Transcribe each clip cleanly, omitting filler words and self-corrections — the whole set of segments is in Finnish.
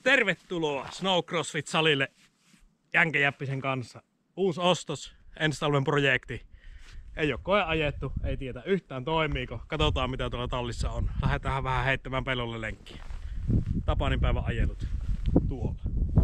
Tervetuloa Snow CrossFit-salille Jänke Jäppisen kanssa. Uusi ostos, ensi talven projekti. Ei oo koe ajettu, ei tiedä yhtään toimiiko. Katsotaan mitä tuolla tallissa on. Lähdetään vähän heittämään pellolle lenkkiä. Tapanin päivän ajelut tuolla.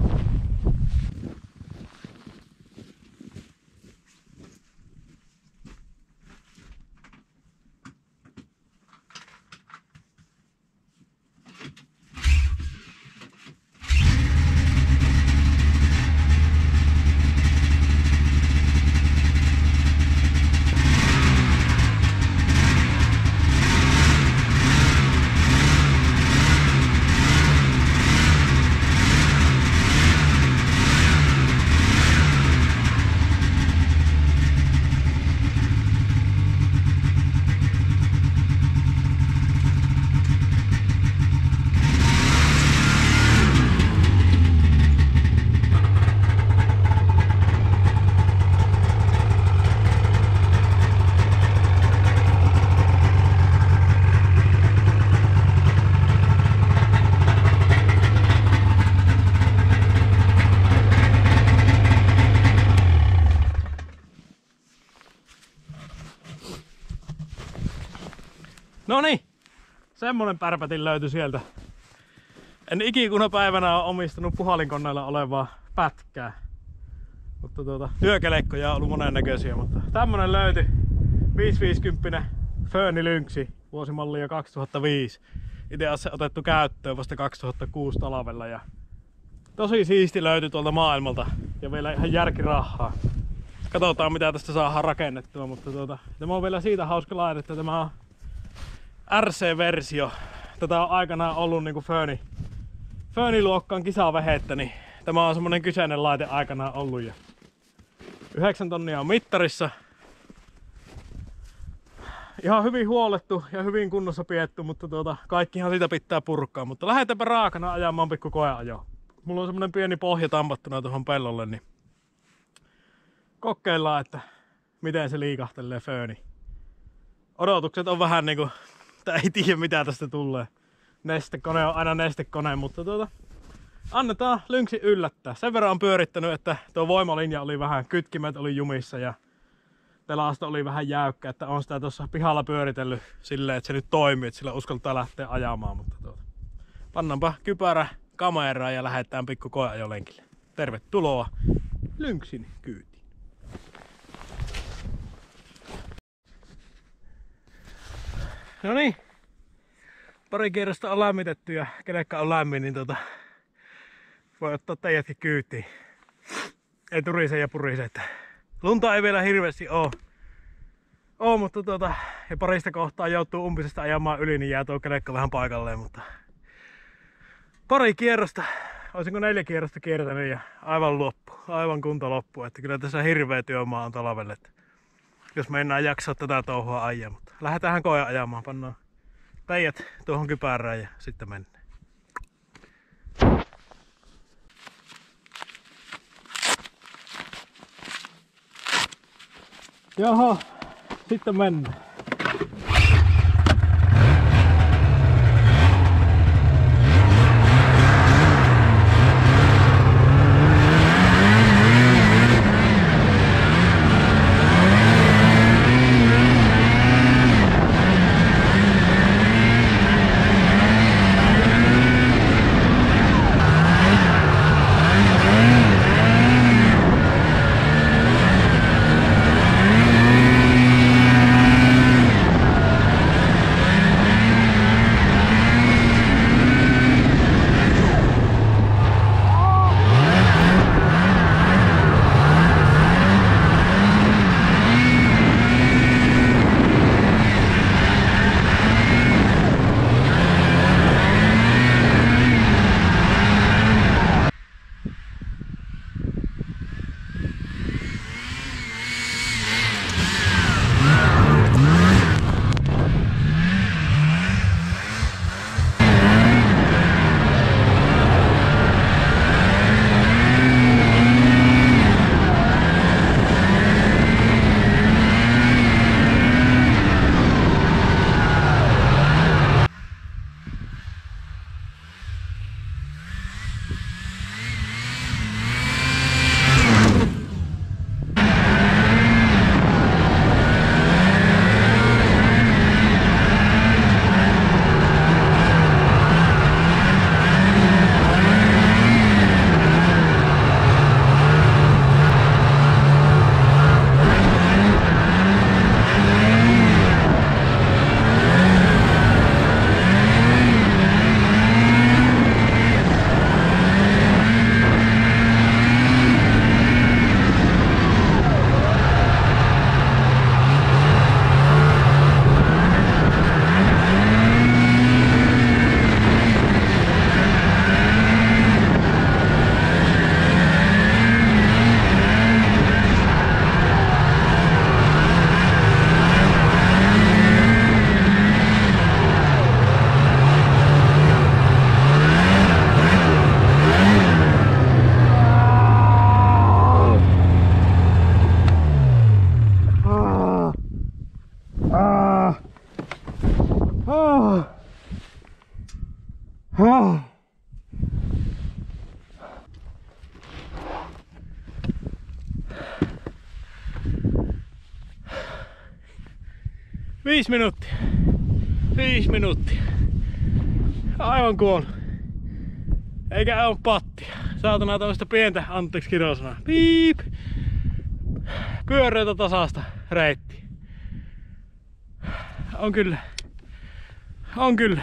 Noniin, semmonen pärpätin löytyi sieltä. En ikikunapäivänä ole omistanut puhalinkoneella olevaa pätkää. Mutta työkelekkoja on ollut monennäköisiä, mutta tämmönen löytyi. 550 Ferni Lynxi, vuosimallia 2005. Itse asiassa otettu käyttöön vasta 2006 talvella ja tosi siisti löytyi tuolta maailmalta ja vielä ihan järkirahaa. Katsotaan mitä tästä saadaan rakennettua, mutta tämä on vielä siitä hauska laite, että tämä on RC-versio. Tätä on aikanaan ollut niinku Ferni-luokkaan kisavehettä, niin tämä on semmonen kyseinen laite aikanaan ollut. Ja 9 tonnia on mittarissa. Ihan hyvin huolettu ja hyvin kunnossa pidetty, mutta kaikkihan siitä pitää purkaa. Mutta lähdetäänpä raakana ajamaan pikku koeajoa. Mulla on semmonen pieni pohja tampattuna tuohon pellolle, niin kokeillaan, että miten se liikahtelee Ferni. Odotukset on vähän niinku, että ei tiedä mitä tästä tulee. Nestekone on aina nestekone, mutta annetaan Lynxi yllättää. Sen verran on pyörittänyt, että tuo voimalinja oli vähän, kytkimet oli jumissa ja telasta oli vähän jäykkä, että on sitä tuossa pihalla pyöritellyt silleen, että se nyt toimii, että sillä uskaltaa lähteä ajamaan. Mutta pannaanpa kypärä kameraan ja lähdetään pikku koeajolenkille. Tervetuloa Lynxin kyytiin. No niin, pari kierrosta on lämmitetty ja kelekka on lämmin, niin voi ottaa teidätkin kyytiin. Ei turise ja purise, että lunta ei vielä hirveästi oo, mutta ja parista kohtaa joutuu umpisesta ajamaan yli, niin jää tuo kelekka vähän paikalleen, mutta pari kierrosta, olisinko 4 kierrosta kiertänyt ja aivan kunto loppu, että kyllä tässä hirveä työmaa on talvelle. Jos meinaa jaksaa tätä touhua ajaa, mutta lähdetäänhän koe ajamaan, pannaan teijät tuohon kypärään ja sitten mennään. Jaha, sitten mennään. Oh. Oh. Viisi minuuttia. 5 minuuttia. Aivan kuollut. Eikä oo pattia. Saatana tämmöstä pientä, anteeksi kirjoisanaa. Piip. Pyöreätä tasasta reittiä. On kyllä. On kyllä.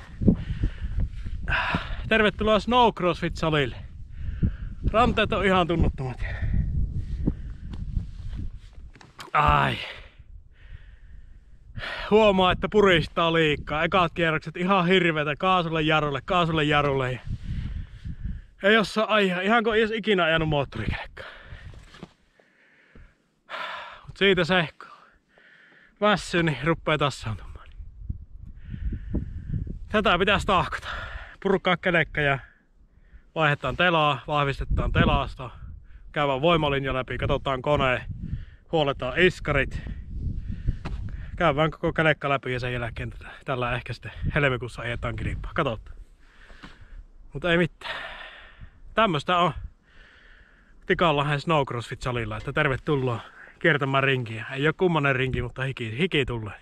Tervetuloa Snow CrossFit salille. Ranteet on ihan tunnottomat. Ai. Huomaa, että puristaa liikaa. Ekat kierrokset ihan hirveetä. Kaasulle jarulle. Ei osaa ajaa. Ihan kuin ei olisi ikinä ajanut moottorikelkkaa. Mut siitä se kun väsyy, niin ruppee tassaantumaan. Tätä pitäisi tahkota. Purkaa kelekka ja vaihdetaan telaa, vahvistetaan telasta. Käydään voimalinja läpi, katsotaan kone, huoletaan iskarit. Käydään koko kelekka läpi ja sen jälkeen tällä ehkä sitten helmikuussa ajetaan kilpaa. Katsotaan. Mutta ei mitään. Tämmöstä on Tikanlahden Snow CrossFit salilla, että tervetuloa kiertämään rinkiä. Ei oo kummanen rinki, mutta hiki tulee.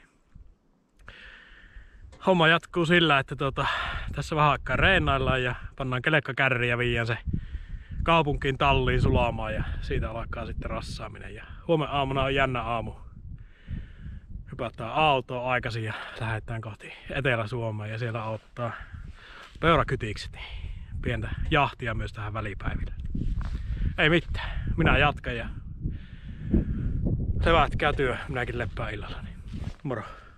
Homma jatkuu sillä, että tässä vähän aikaa reenaillaan ja pannaan kelekka kärriin ja viiään se kaupunkiin talliin sulamaan ja siitä alkaa sitten rassaaminen. Ja huomenna aamuna on jännä aamu. Hypätään autoon aikaisin ja lähdetään kohti Etelä-Suomeen ja siellä ottaa peurakytikset. Pientä jahtia myös tähän välipäiville. Ei mitään, minä jatkan ja levätkää työ, minäkin leppään illalla. Moro!